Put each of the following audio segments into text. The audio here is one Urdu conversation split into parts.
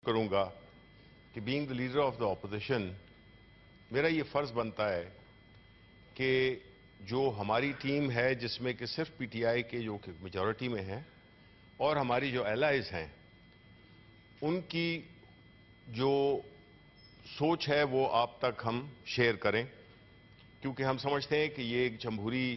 کروں گا کہ being the leader of the opposition میرا یہ فرض بنتا ہے کہ جو ہماری ٹیم ہے جس میں کہ صرف پی ٹی آئی کے جو کہ میجورٹی میں ہیں اور ہماری جو الائز ہیں ان کی جو سوچ ہے وہ آپ تک ہم شیئر کریں، کیونکہ ہم سمجھتے ہیں کہ یہ ایک جمہوری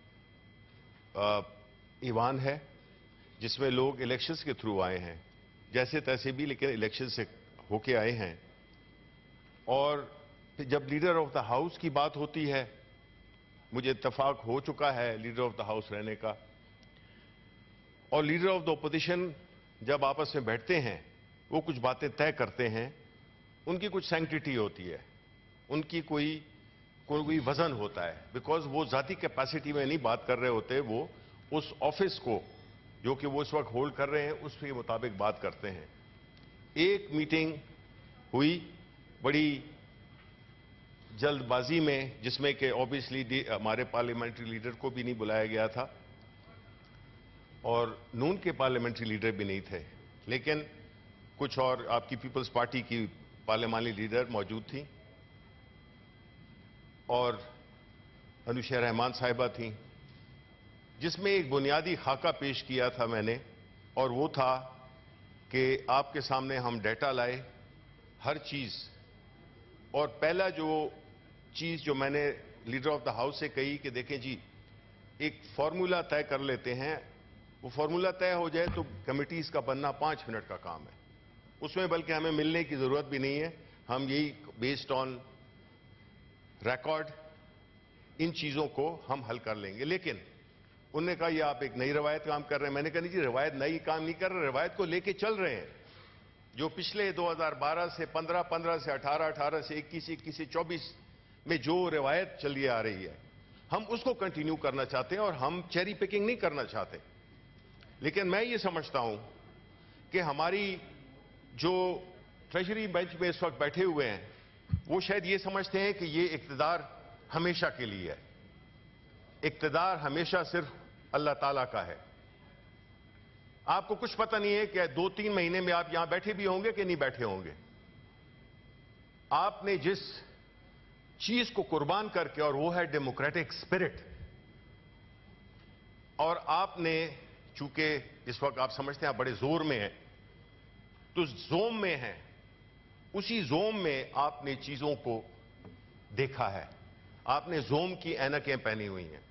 ایوان ہے جس میں لوگ الیکشنز کے تھرو آئے ہیں، جیسے تیسے بھی لیکن الیکشن سے ہو کے آئے ہیں، اور جب لیڈر آف دا ہاؤس کی بات ہوتی ہے مجھے اتفاق ہو چکا ہے لیڈر آف دا ہاؤس رہنے کا، اور لیڈر آف دا اپوزیشن جب آپس میں بیٹھتے ہیں وہ کچھ باتیں طے کرتے ہیں، ان کی کچھ سینکٹیٹی ہوتی ہے، ان کی کوئی وزن ہوتا ہے، بیکاز وہ ذاتی کیپیسٹی میں نہیں بات کر رہے ہوتے، وہ اس آفس کو جو کہ وہ اس وقت ہولڈ کر رہے ہیں اس کے مطابق بات کرتے ہیں۔ ایک میٹنگ ہوئی بڑی جلد بازی میں جس میں کہ اوبیسلی ہمارے پارلیمنٹری لیڈر کو بھی نہیں بلایا گیا تھا اور نون کے پارلیمنٹری لیڈر بھی نہیں تھے، لیکن کچھ اور آپ کی پیپلز پارٹی کی پارلیمانی لیڈر موجود تھیں اور انوشا رحمان صاحبہ تھیں، جس میں ایک بنیادی خاکہ پیش کیا تھا میں نے، اور وہ تھا کہ آپ کے سامنے ہم ڈیٹا لائے ہر چیز، اور پہلا جو چیز جو میں نے لیڈر آف دا ہاؤس سے کہی کہ دیکھیں جی ایک فارمولا طے کر لیتے ہیں، وہ فارمولا طے ہو جائے تو کمیٹیز کا بننا 5 منٹ کا کام ہے، اس میں بلکہ ہمیں ملنے کی ضرورت بھی نہیں ہے، ہم یہی بیسڈ آن ریکارڈ ان چیزوں کو ہم حل کر لیں گے۔ لیکن انہوں نے کہا یہ آپ ایک نئی روایت کام کر رہے ہیں، میں نے کہا نہیں جی روایت نئی کام نہیں کر رہے، روایت کو لے کے چل رہے ہیں، جو پچھلے 2012 سے 15، 15 سے 18، 18 سے 21، 21 سے 24 میں جو روایت چلی آ رہی ہے ہم اس کو کنٹینیو کرنا چاہتے ہیں، اور ہم چیری پکنگ نہیں کرنا چاہتے۔ لیکن میں یہ سمجھتا ہوں کہ ہماری جو ٹریجری بینچ میں اس وقت بیٹھے ہوئے ہیں وہ شاید یہ سمجھتے ہیں کہ یہ اقتدار ہمیشہ کے لیے ہے، اقتدار ہمیشہ صرف اللہ تعالیٰ کا ہے۔ آپ کو کچھ پتہ نہیں ہے کہ 2-3 مہینے میں آپ یہاں بیٹھے بھی ہوں گے کہ نہیں بیٹھے ہوں گے۔ آپ نے جس چیز کو قربان کر کے، اور وہ ہے ڈیموکریٹک سپرٹ، اور آپ نے چونکہ اس وقت آپ سمجھتے ہیں آپ بڑے زور میں ہیں تو زوم میں ہیں، اسی زوم میں آپ نے چیزوں کو دیکھا ہے، آپ نے زوم کی اینکیں پہنی ہوئی ہیں،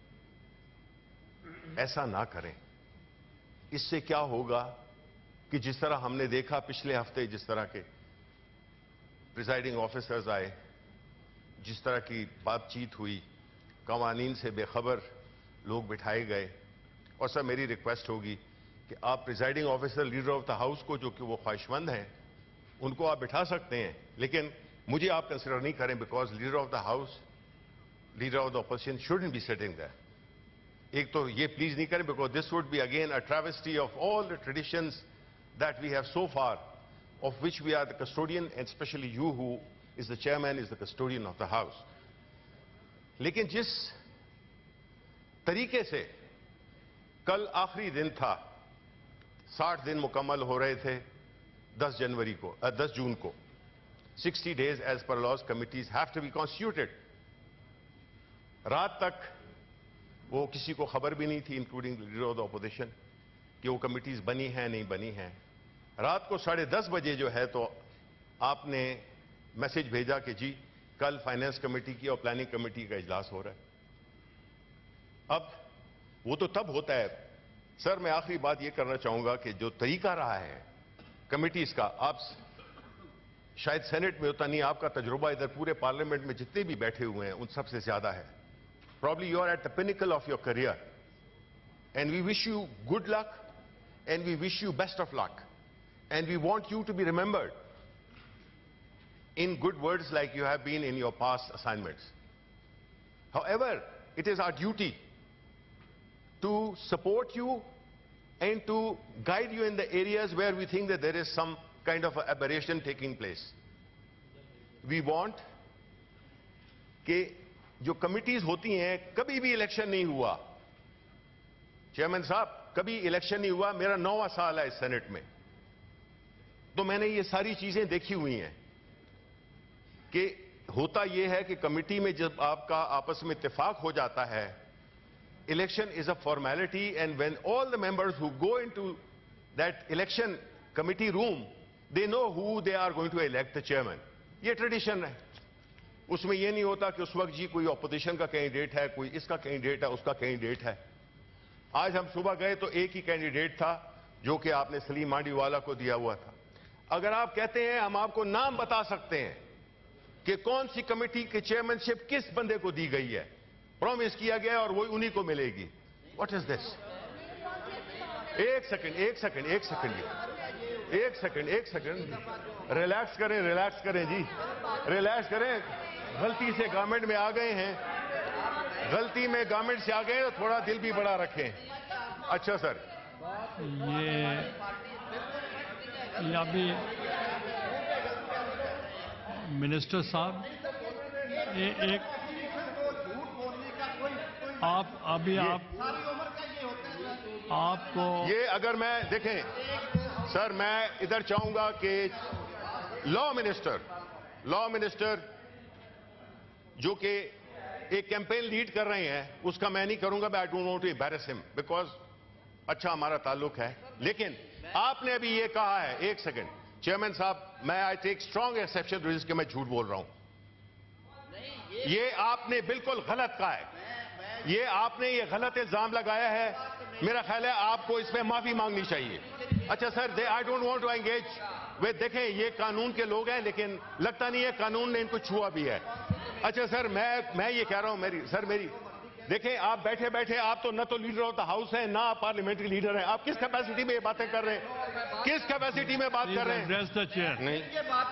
ایسا نہ کریں۔ اس سے کیا ہوگا کہ جس طرح ہم نے دیکھا پچھلے ہفتے جس طرح کے پریزائڈنگ آفیسرز آئے، جس طرح کی بات چیت ہوئی، قوانین سے بے خبر لوگ بٹھائے گئے، اور سر میری ریکویسٹ ہوگی کہ آپ presiding officer leader of the house کو جو کہ وہ خواہش مند ہیں ان کو آپ بٹھا سکتے ہیں، لیکن مجھے آپ کنسیڈر نہیں کریں، because leader of the house, leader of the opposition should be sitting there. ایک تو یہ پلیز نہیں کریں because this would be again a travesty of all the traditions that we have so far, of which we are the custodian, and especially you who is the chairman is the custodian of the house. لیکن جس طریقے سے کل آخری دن تھا، 60 دن مکمل ہو رہے تھے 10 جون کو، 60 days as per laws committees have to be constituted۔ رات تک وہ کسی کو خبر بھی نہیں تھی including leader of the opposition کہ وہ کمیٹیز بنی ہیں نہیں بنی ہیں۔ رات کو 10:30 بجے جو ہے تو آپ نے میسج بھیجا کہ جی کل فائنانس کمیٹی کی اور پلاننگ کمیٹی کا اجلاس ہو رہا ہے۔ اب وہ تو تب ہوتا ہے سر، میں آخری بات یہ کرنا چاہوں گا کہ جو طریقہ رہا ہے کمیٹیز کا، آپ شاید سینٹ میں ہوتا نہیں، آپ کا تجربہ ادھر پورے پارلیمنٹ میں جتنے بھی بیٹھے ہوئے ہیں ان سب سے زیادہ ہے۔ Probably you are at the pinnacle of your career, and we wish you good luck, and we wish you best of luck, and we want you to be remembered in good words like you have been in your past assignments. However, it is our duty to support you and to guide you in the areas where we think that there is some kind of aberration taking place. We want کہ جو کمیٹیز ہوتی ہیں، کبھی بھی الیکشن نہیں ہوا چیئرمین صاحب، کبھی الیکشن نہیں ہوا، میرا 9واں سال ہے اس سینٹ میں، تو میں نے یہ ساری چیزیں دیکھی ہوئی ہیں کہ ہوتا یہ ہے کہ کمیٹی میں جب آپ کا آپس میں اتفاق ہو جاتا ہے، election is a formality, and when all the members who go into that election committee room they know who they are going to elect the chairman. یہ ٹریڈیشن ہے. اس میں یہ نہیں ہوتا کہ اس وقت جی کوئی اپوزیشن کا کینڈیڈیٹ ہے، کوئی اس کا کینڈیڈیٹ ہے، اس کا کینڈیڈیٹ ہے. آج ہم صبح گئے تو ایک ہی کینڈیڈیٹ تھا جو کہ آپ نے سلیم مانڈی والا کو دیا ہوا تھا. اگر آپ کہتے ہیں ہم آپ کو نام بتا سکتے ہیں کہ کون سی کمیٹی کی چیئرمین شپ کس بندے کو دی گئی ہے، پرومس کیا گیا اور وہ انہی کو ملے گی. What is this? ایک سیکنڈ ریلیکس کریں جی، ریلیکس کریں. غلطی سے گورنمنٹ میں آ گئے ہیں، غلطی میں گورنمنٹ سے آ گئے ہیں، تھوڑا دل بھی بڑا رکھیں. اچھا سر، یہ ابھی منسٹر صاحب ایک آپ کو یہ اگر میں دیکھیں سر، میں ادھر چاہوں گا کہ لا منسٹر جو کہ ایک کیمپین لیڈ کر رہے ہیں، اس کا میں نہیں کروں گا. I don't want to embarrass him because اچھا ہمارا تعلق ہے. لیکن آپ نے ابھی یہ کہا ہے، ایک سیکنڈ چیئرمین صاحب، میں آئی ٹیک اسٹرانگ ایکسیپشن کہ میں جھوٹ بول رہا ہوں. یہ آپ نے بالکل غلط کہا ہے. یہ آپ نے یہ غلط الزام لگایا ہے. میرا خیال ہے آپ کو اس میں معافی مانگنی چاہیے. اچھا sir, I don't want to engage. دیکھیں یہ قانون کے لوگ ہیں، لیکن لگتا نہیں ہے قانون نے ان کو چھوا بھی ہے. اچھا سر، میں یہ کہہ رہا ہوں، میری دیکھیں، آپ بیٹھے آپ تو نہ تو لیڈر آف دا ہاؤس ہیں، نہ آپ پارلیمنٹری لیڈر ہیں. آپ کس کیپیسٹی میں یہ باتیں کر رہے ہیں؟ کس کیپیسٹی میں بات کر رہے ہیں؟ نہیں،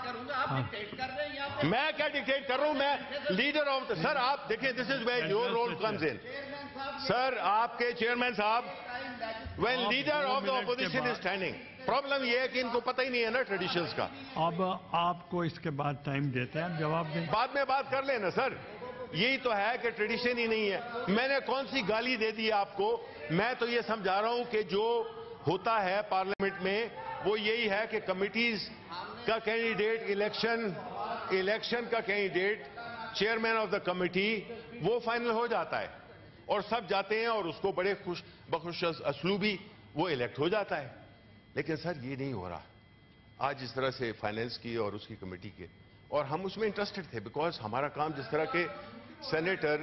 میں کیا ڈکٹیٹ کر رہا ہوں؟ میں لیڈر آف سر، آپ دیکھیں، this is where your rule comes in. Sir, آپ کے چیئرمین صاحب، when leader of the opposition is standing, problem یہ ہے کہ ان کو پتہ ہی نہیں ہے نا ٹریڈیشنز کا. اب آپ کو اس کے بعد ٹائم دیتے ہیں، جواب دیں. بعد میں بات کر لیں نا سر. یہی تو ہے کہ ٹریڈیشن ہی نہیں ہے. میں نے کون سی گالی دے دی آپ کو؟ میں تو یہ سمجھا رہا ہوں کہ جو ہوتا ہے پارلیمنٹ میں وہ یہی ہے کہ کمیٹیز کا کینڈیڈیٹ الیکشن کا candidate chairman of the committee وہ فائنل ہو جاتا ہے اور سب جاتے ہیں اور اس کو بڑے بخوش اسلوبی وہ الیکٹ ہو جاتا ہے. لیکن سر یہ نہیں ہو رہا آج جس طرح سے فائنینس کی اور اس کی کمیٹی کے، اور ہم اس میں انٹرسٹڈ تھے بیکاز ہمارا کام جس طرح کے سینیٹر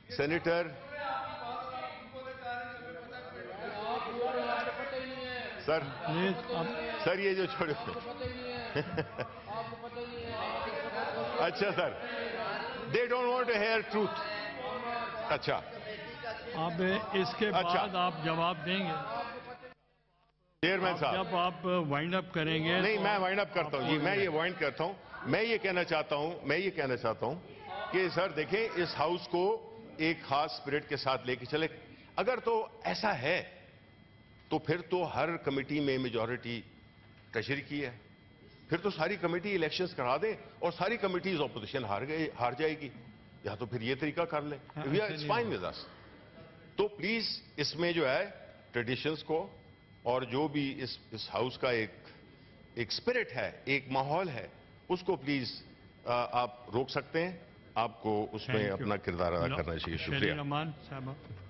سر یہ جو چھوڑے اچھا sir, they don't want to hear truth. اچھا، اب اس کے بعد آپ جواب دیں گے چیئرمین صاحب جب آپ وائنڈ اپ کریں گے. نہیں، میں وائنڈ اپ کرتا ہوں جی، میں یہ وائنڈ کرتا ہوں. میں یہ کہنا چاہتا ہوں کہ سر دیکھیں، اس ہاؤس کو ایک خاص اسپرٹ کے ساتھ لے کے چلے. اگر تو ایسا ہے تو پھر تو ہر کمیٹی میں میجورٹی تشریح کی ہے، پھر تو ساری کمیٹی الیکشنز کرا دیں اور ساری کمیٹیز اپوزیشن ہار جائے گی. یا تو پھر یہ طریقہ کر لیں. It's fine with us. تو پلیز اس میں جو ہے ٹریڈیشنز کو اور جو بھی اس ہاؤس کا ایک اسپرٹ ہے، ایک ماحول ہے، اس کو پلیز آپ روک سکتے ہیں. آپ کو اس میں اپنا کردار ادا کرنا چاہیے. شکریہ. شیریں رحمان صاحبہ.